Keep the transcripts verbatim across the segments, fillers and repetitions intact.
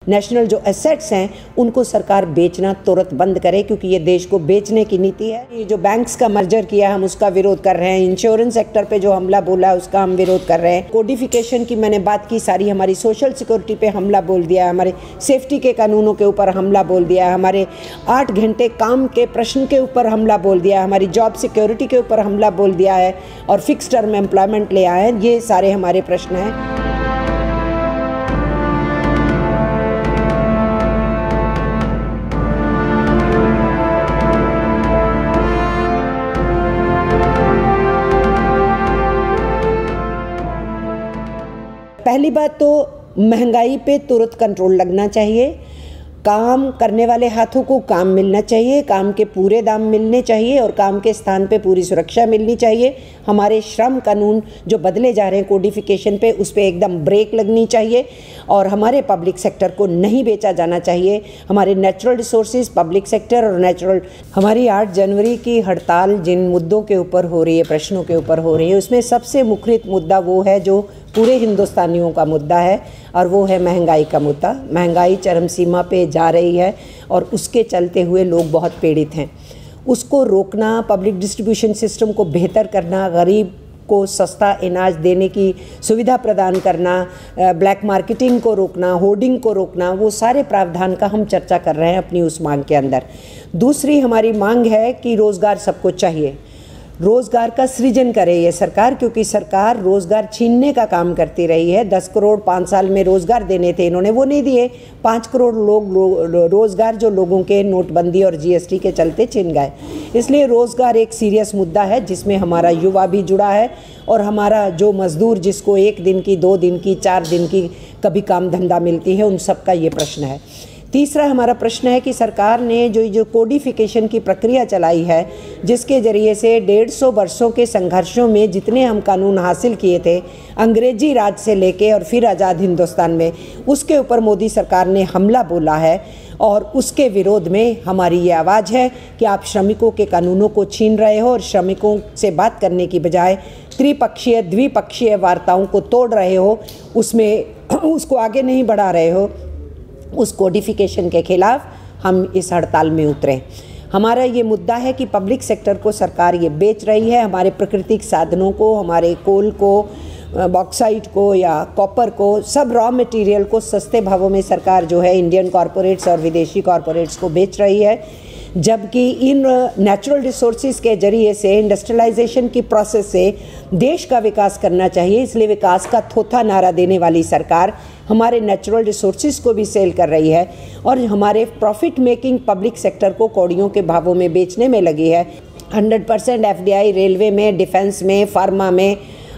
National जो assets हैं उनको सरकार बेचना तुरंत बंद करे, क्योंकि ये देश को बेचने की नीति है। ये जो बैंक्स का मर्जर किया हम उसका विरोध कर रहे हैं, इंश्योरेंस सेक्टर पे जो हमला बोला है उसका हम विरोध कर रहे हैं, कोडिफिकेशन की मैंने बात की सारी, हमारी सोशल सिक्योरिटी पे हमला बोल दिया, हमारे सेफ्टी के कानूनों के ऊपर हमला बोल दिया, हमारे आठ घंटे काम के प्रश्न के ऊपर हमला बोल दिया, हमारी जॉब सिक्योरिटी के ऊपर हमला बोल दिया है और फिक्स टर्म एम्प्लॉयमेंट ले आए हैं। ये सारे हमारे प्रश्न हैं। पहली बात तो महंगाई पे तुरंत कंट्रोल लगना चाहिए, काम करने वाले हाथों को काम मिलना चाहिए, काम के पूरे दाम मिलने चाहिए और काम के स्थान पे पूरी सुरक्षा मिलनी चाहिए। हमारे श्रम कानून जो बदले जा रहे हैं कोडिफिकेशन पे, उस पर एकदम ब्रेक लगनी चाहिए और हमारे पब्लिक सेक्टर को नहीं बेचा जाना चाहिए। हमारे नेचुरल रिसोर्सेज, पब्लिक सेक्टर और नेचुरल, हमारी आठ जनवरी की हड़ताल जिन मुद्दों के ऊपर हो रही है, प्रश्नों के ऊपर हो रही है, उसमें सबसे मुखरित मुद्दा वो है जो पूरे हिंदुस्तानियों का मुद्दा है और वो है महंगाई का मुद्दा। महंगाई चरम सीमा पे जा रही है और उसके चलते हुए लोग बहुत पीड़ित हैं। उसको रोकना, पब्लिक डिस्ट्रीब्यूशन सिस्टम को बेहतर करना, गरीब को सस्ता अनाज देने की सुविधा प्रदान करना, ब्लैक मार्केटिंग को रोकना, होर्डिंग को रोकना, वो सारे प्रावधान का हम चर्चा कर रहे हैं अपनी उस मांग के अंदर। दूसरी हमारी मांग है कि रोज़गार सबको चाहिए, रोज़गार का सृजन करे ये सरकार, क्योंकि सरकार रोज़गार छीनने का काम करती रही है। दस करोड़ पाँच साल में रोज़गार देने थे, इन्होंने वो नहीं दिए। पाँच करोड़ लोग रो, रोज़गार जो लोगों के नोटबंदी और जीएसटी के चलते छिन गए। इसलिए रोज़गार एक सीरियस मुद्दा है जिसमें हमारा युवा भी जुड़ा है और हमारा जो मज़दूर जिसको एक दिन की, दो दिन की, चार दिन की कभी काम धंधा मिलती है, उन सब का ये प्रश्न है। तीसरा हमारा प्रश्न है कि सरकार ने जो जो कोडिफिकेशन की प्रक्रिया चलाई है, जिसके ज़रिए से डेढ़ सौ वर्षों के संघर्षों में जितने हम कानून हासिल किए थे अंग्रेजी राज से लेके और फिर आज़ाद हिंदुस्तान में, उसके ऊपर मोदी सरकार ने हमला बोला है और उसके विरोध में हमारी ये आवाज़ है कि आप श्रमिकों के कानूनों को छीन रहे हो और श्रमिकों से बात करने की बजाय त्रिपक्षीय द्विपक्षीय वार्ताओं को तोड़ रहे हो, उसमें उसको आगे नहीं बढ़ा रहे हो। उस कोडिफिकेशन के खिलाफ हम इस हड़ताल में उतरे। हमारा ये मुद्दा है कि पब्लिक सेक्टर को सरकार ये बेच रही है, हमारे प्राकृतिक साधनों को, हमारे कोल को, बॉक्साइट को या कॉपर को, सब रॉ मटेरियल को सस्ते भावों में सरकार जो है इंडियन कॉरपोरेट्स और विदेशी कॉरपोरेट्स को बेच रही है। जबकि इन नेचुरल रिसोर्सेज के जरिए से, इंडस्ट्रियलाइजेशन की प्रोसेस से देश का विकास करना चाहिए। इसलिए विकास का थोथा नारा देने वाली सरकार हमारे नेचुरल रिसोर्सेज को भी सेल कर रही है और हमारे प्रॉफिट मेकिंग पब्लिक सेक्टर को कौड़ियों के भावों में बेचने में लगी है। Hundred percent F D I railway में, डिफेंस में, फार्मा में,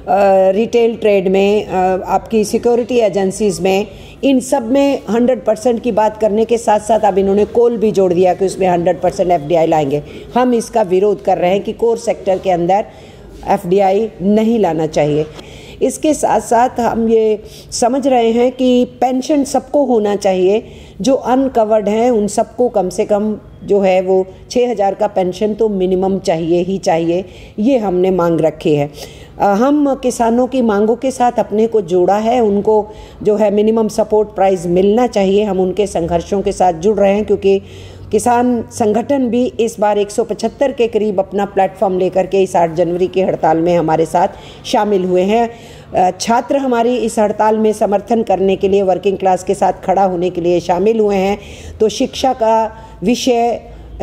रिटेल ट्रेड में, आपकी सिक्योरिटी एजेंसीज़ में, इन सब में हंड्रेड परसेंट की बात करने के साथ साथ अब इन्होंने कोल भी जोड़ दिया कि उसमें hundred percent F D I लाएंगे। हम इसका विरोध कर रहे हैं कि कोर सेक्टर के अंदर एफ डी आई नहीं लाना चाहिए। इसके साथ साथ हम ये समझ रहे हैं कि पेंशन सबको होना चाहिए, जो अनकवर्ड हैं उन सबको कम से कम जो है वो छः हज़ार का पेंशन तो मिनिमम चाहिए ही चाहिए, ये हमने मांग रखी है। हम किसानों की मांगों के साथ अपने को जोड़ा है, उनको जो है मिनिमम सपोर्ट प्राइस मिलना चाहिए। हम उनके संघर्षों के साथ जुड़ रहे हैं क्योंकि किसान संगठन भी इस बार एक सौ पचहत्तर के करीब अपना प्लेटफॉर्म लेकर के इस आठ जनवरी की हड़ताल में हमारे साथ शामिल हुए हैं। छात्र हमारी इस हड़ताल में समर्थन करने के लिए, वर्किंग क्लास के साथ खड़ा होने के लिए शामिल हुए हैं। तो शिक्षा का विषय,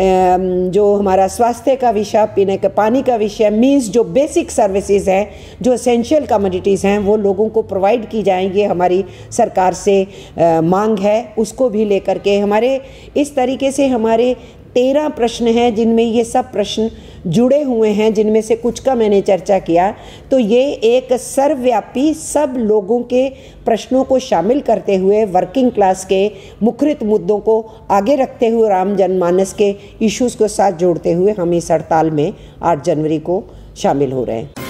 जो हमारा स्वास्थ्य का विषय, पीने के पानी का विषय, मीन्स जो बेसिक सर्विसेज हैं, जो एसेंशियल कमोडिटीज़ हैं, वो लोगों को प्रोवाइड की जाएंगी, हमारी सरकार से मांग है। उसको भी लेकर के हमारे इस तरीके से हमारे तेरह प्रश्न हैं जिनमें ये सब प्रश्न जुड़े हुए हैं, जिनमें से कुछ का मैंने चर्चा किया। तो ये एक सर्वव्यापी सब लोगों के प्रश्नों को शामिल करते हुए, वर्किंग क्लास के मुखरित मुद्दों को आगे रखते हुए, राम जनमानस के इश्यूज़ को साथ जोड़ते हुए हम इस हड़ताल में आठ जनवरी को शामिल हो रहे हैं।